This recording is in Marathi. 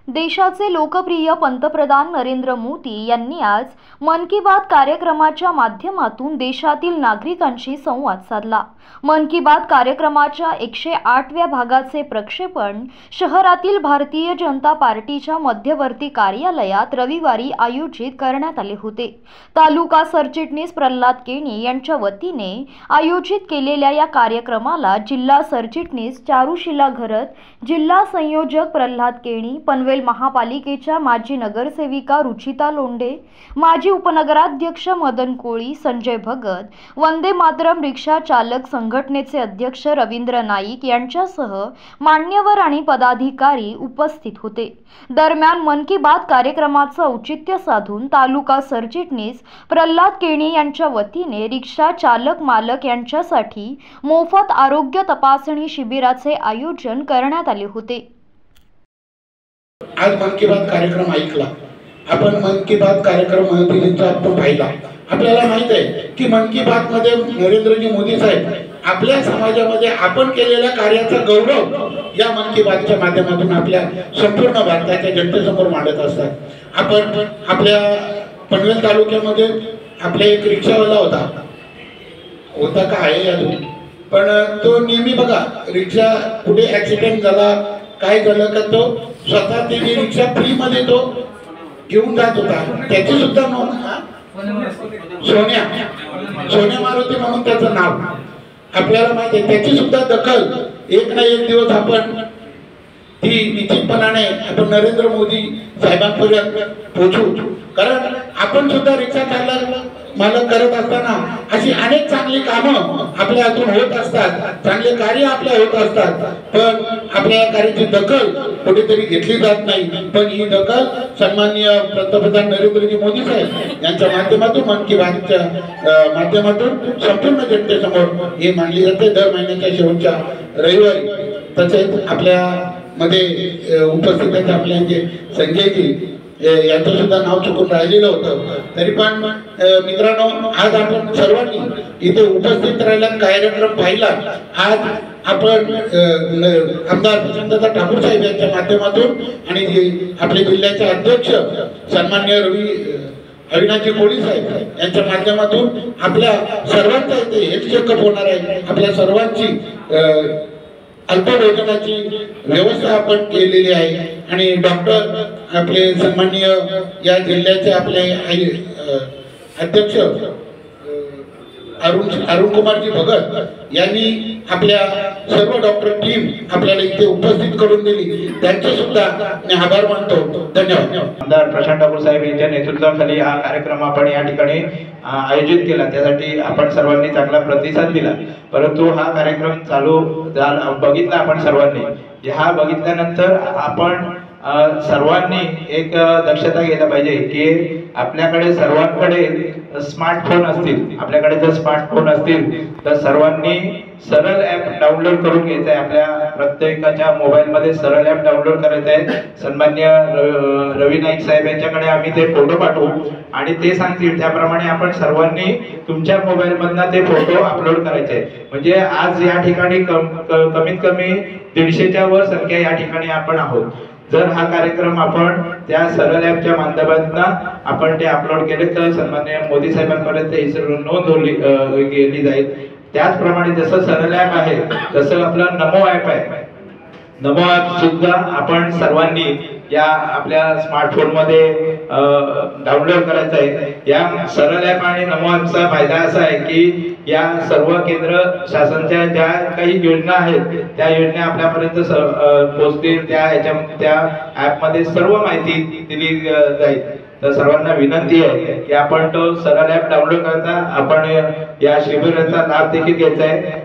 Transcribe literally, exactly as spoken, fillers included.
देशाचे लोकप्रिय पंतप्रधान नरेंद्र मोदी यांनी आज मन की बात कार्यक्रमाच्या माध्यमातून देशातील नागरिकांशी संवाद साधला। मन की बात कार्यक्रमाच्या एकशे आठव्या भागाचे प्रक्षेपण शहरातील भारतीय जनता पार्टीच्या मध्यवर्ती कार्यालयात रविवारी आयोजित करण्यात आले होते। तालुका सरचिटणीस प्रल्हाद केणी यांच्या वतीने आयोजित केलेल्या या कार्यक्रमाला जिल्हा सरचिटणीस चारुशीला घरत, जिल्हा संयोजक प्रल्हाद केणी, पनवेल महापालिकेच्या माजी नगरसेविका रुचिता लोंढे, माजी उपनगराध्यक्ष मदन कोळी, संजय भगत, वंदे मातरम रिक्षा चालक संघटनेचे अध्यक्ष रवींद्र नाईक यांच्यासह मान्यवर आणि पदाधिकारी उपस्थित होते। दरम्यान मन की बात कार्यक्रमाचं औचित्य साधून तालुका सरचिटणीस प्रल्हाद केणी यांच्या वतीने रिक्षा चालक मालक यांच्यासाठी मोफत आरोग्य तपासणी शिबिराचे आयोजन करण्यात आले होते। आज मन की बात कार्यक्रम ऐकला आपण, मन की बात कार्यक्रम दिल्लीचा आपण पाहिला। आपल्याला माहित आहे की मन की बात मध्ये नरेंद्रजी मोदी साहेब आपल्या समाजामध्ये आपण केलेल्या कार्याचा गौरव या मन की बातच्या माध्यमातून आपल्या संपूर्ण भारताच्या जनतेसमोर मांडत असतात। आपण आपल्या पनवेल तालुक्यामध्ये आपला एक रिक्षावाला होता होता का आहे अजून, पण तो नेहमी बघा रिक्षा कुठे ऍक्सिडेंट झाला काय झालं का तो स्वतः त्याची रिक्षा फ्री मध्ये तो घेऊन जात होता। त्याची सुद्धा सोन्या सोन्या मारुती म्हणून त्याचं नाव आपल्याला माहिती आहे। त्याची सुद्धा दखल एक ना एक दिवस आपण ही निश्चितपणाने आपण नरेंद्र मोदी साहेबांपर्यंत पोहोचू, कारण आपण सुद्धा रिक्षा चालक मालक करत असताना अशी अनेक चांगली कामं आपल्या हातून होत असतात, चांगले कार्य आपल्या होत असतात, पण आपल्या कार्याची दखल कुठेतरी घेतली जात नाही। पण ही दखल सन्माननीय पंतप्रधान नरेंद्रजी मोदी साहेब यांच्या माध्यमातून मन की बातच्या माध्यमातून संपूर्ण जनतेसमोर हे मांडली जाते दर महिन्याच्या शेवटच्या रविवारी। तसेच आपल्या मध्ये उपस्थित आहेत आपले जे संजयजी यांचं सुद्धा नाव चुकून राहिलेलं होतं, तरी पण मित्रांनो आज आपण सर्वांनी इथे उपस्थित राहिला कार्यक्रम पाहिला। आज आपण आमदार प्रचंडदा ठाकूर साहेब यांच्या माध्यमातून आणि जे आपले जिल्ह्याचे अध्यक्ष सन्माननीय रवी अविनाशजी कोळी साहेब यांच्या माध्यमातून आपल्या सर्वांचा इथे हेल्थ चेकअप होणार आहे। आपल्या सर्वांची अल्पभोजनाची व्यवस्था आपण केलेली आहे आणि डॉक्टर आपले सन्माननीय या जिल्ह्याचे आपले अध्यक्ष अरुण अरुण कुमारजी भगत यांनी आपल्या सर्व डॉक्टर टीम आपल्याला इथे उपस्थित करून दिली, त्यांचे सुद्धा मी आभार मानतो। धन्यवाद। आमदार प्रशांत ठाकूर साहेब यांच्या नेतृत्वाखाली हा कार्यक्रम आपण या ठिकाणी आयोजित केला, त्यासाठी आपण सर्वांनी चांगला प्रतिसाद दिला। परंतु हा कार्यक्रम चालू बघितला आपण सर्वांनी, हा बघितल्यानंतर आपण सर्वांनी एक दक्षता घ्यायला पाहिजे की आपल्याकडे सर्वांकडे स्मार्टफोन असतील, आपल्याकडे जर स्मार्टफोन असतील तर सर्वांनी सरळ ॲप डाउनलोड करून घ्यायचं आहे। आपल्या प्रत्येकाच्या मोबाईलमध्ये सरळ ॲप डाउनलोड करायचं आहे। सन्माननीय रवी नाईक साहेब यांच्याकडे आम्ही ते फोटो पाठवू आणि ते सांगतील त्याप्रमाणे आपण सर्वांनी तुमच्या मोबाईलमधनं ते फोटो अपलोड करायचे आहे। म्हणजे आज या ठिकाणी कमीत कमी दीडशेच्या वर संख्या या ठिकाणी आपण आहोत। जर हा कार्यक्रम आपण त्या सरळ ॲपच्या माध्यमातून आपण ते अपलोड केले तर सन्माननीय मोदी साहेबांपर्यंत ही सर्व नोंद गेली जाईल। त्याचप्रमाणे जसं सरळ ॲप आहे तसं आपलं नमो ॲप आहे, नमो ॲप सुद्धा आपण सर्वांनी या आपल्या स्मार्टफोन मध्ये डाउनलोड करायचं आहे। या सरळ ॲप आणि नमो ॲपचा फायदा असा आहे की या सर्व केंद्र शासनाच्या ज्या काही योजना आहेत त्या योजना आपल्यापर्यंत पोहोचतील, त्या ह्याच्या त्या ॲप मध्ये सर्व माहिती दिली जाईल। तर सर्वांना विनंती आहे की आपण तो सरळ ॲप डाउनलोड करता आपण या शिबिराचा लाभ देखील घ्यायचा आहे।